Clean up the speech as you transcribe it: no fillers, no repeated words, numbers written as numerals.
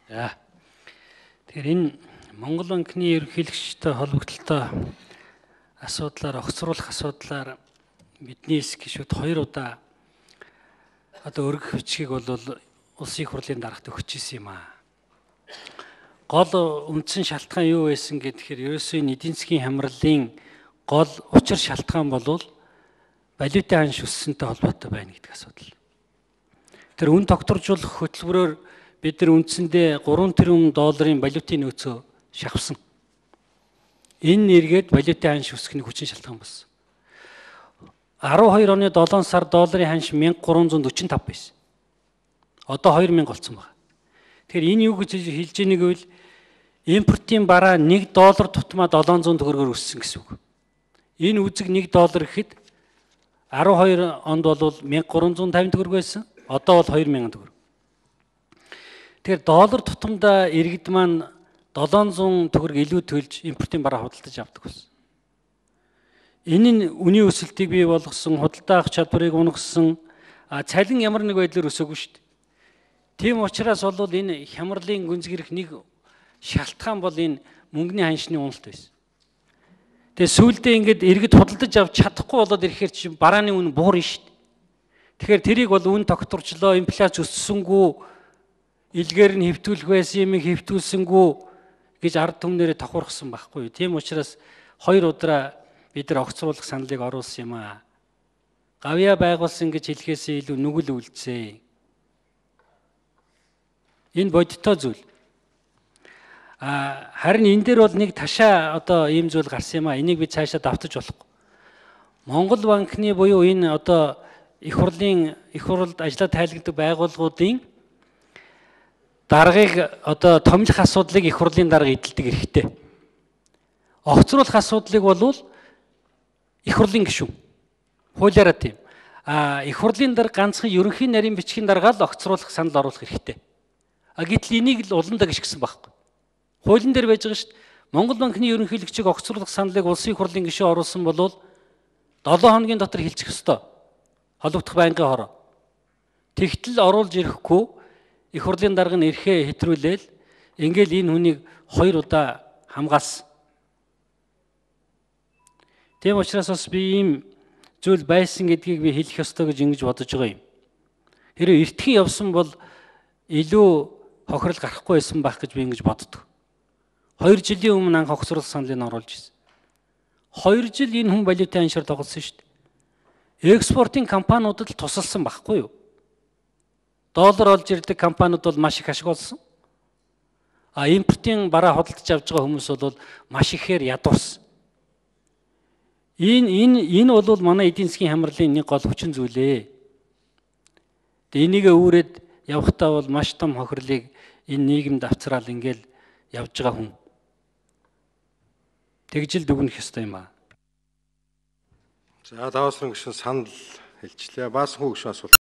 За. Тэгэхээр энэ Монгол банкны ерөнхийлөгчтэй холбогдлолтой асуудлаар, огцруулах асуудлаар бидний эсэх гишүүд 2 удаа өргөх бичгийг бол улсын их хурлын дарагт өгч ирсэн юм аа. Гол үндсэн шалтгаан юу байсан гэхээр ерөөсөө энэ эдийн засгийн хямралын гол учир шалтгаан бол валютын ханш өссөнтэй холбоотой байна гэдэг асуудал. Тэр үн тогтворжуулах хөтөлбөрөөр бид нар үндсэндээ 3 тэрбум долларын валютын нөөцөө шахавсан. Энэ нэргээд валютын ханш өсгөх хүчин шалтгаан болсон. 12 оны 7 сар долларын ханш 1345 байсан. Одоо 2000 болсон байна. Тэгэхээр энэ юу гэж хэлж ийнэг гэвэл импортын бараа 1 доллар тутмаа 700 төгрөгөөр өссөн гэсэн үг. Энэ үзэг 1 доллар гэхэд 12 онд бол 1350 төгрөг байсан. Одоо бол 2000 төгрөг. Тэгэхээр доллар тутамдаа иргэд маань 700 төгрөг илүү төлж импортын бараа худалдаж авдаг болсон. Энэ нь үнийн өсөлтийг бий болгосон, худалдаа авах чадварыг унгасан, цалин ямар нэг байдлаар өсөөгүй шүү дээ. Тийм учраас бол энэ хямралын гүнзгийрэх нэг шалтгаан бол энэ мөнгөний ханшны уналт байсан. Тэгээ сүүлдээ ингээд иргэд худалдаж авч чадахгүй болоод ирэхээр чинь барааны үн буурна шүү дээ. Тэгэхээр тэрийг бол үн тогтворчлоо, инфляц өссөнгүү, илгээр нь хэвтүүлэх байсан юм хэвтүүлсэнгүү гэж ард түмнэрээ тохирохсон байхгүй юу. Тийм учраас 2 удаа бид нар огцруулах саналыг оруулсан юм аа. Гавьяа байгуулсан гэж хэлэхээсээ илүү нүгэл үлдсэ. Энэ бодиттой зүйл. Харин энэ дээр бол нэг ташаа ийм зүйл гарсан юм аа. Энийг би цаашаа давтаж болохгүй. Монгол банкны буюу энэ их хурлд ажиллаа тайлгадаг байгууллагуудын даргыг томилох асуудлыг их хурлын дарга эдэлдэг эрхтэй. Огцруулах асуудлыг бол их хурлын гишүүн. Хуулиараа тийм. Их хурлын дарга ганцхан ерөнхий нарийн бичгийн дарга л огцруулах санал оруулах эрхтэй. Гэтэл энийг л улан даг гიშгсэн байхгүй. Хуулийн дээр байж байгаа шүү дээ. Монгол банкны ерөнхийлөгчийг огцруулах саналыг улсын их хурлын гишүүн оруулсан бол 7 хоногийн дотор хэлцэх ёстой. Холбогдох байнгын хороо. Тэгтэл оруулж ирэхгүй их хурлын дарга нь эрхээ хэтрүүлээл ингээл энэ хүнийг 2 удаа хамгаалсан. Тийм учраас бас би ийм зүйл байсан гэдгийг би хэлэх ёстой гэж ингэж бодож байгаа юм. Хэрэв эртхэн явсан бол илүү хохирол гарахгүй байсан байх гэж би ингэж боддог. 2 жилийн өмнө анх огцруулах саналыг оруулж ирсэн. 2 жил энэ хүн валютын ханшаар тоглосон шүү дээ. Экспортын компаниудад л тусалсан байхгүй юу? Доллар олж ирдэг компаниуд бол маш их ашиг олсон. Импортын бараа худалдаж авч байгаа хүмүүс бол маш ихээр ядуурсан. Энэ бол манай эдийн засгийн хямралын нэг гол хүчин зүйлээ. Тэгээ энийгээ үүрээд явахдаа бол маш том хохирлыг энэ нийгэмд авчраал ингээл явж байгаа хүн. Тэгжил дүгнэх ёстой юм аа. За даваасрын гишүүн санал хэлчихлээ. Баасан хүү гишүүн асуулт.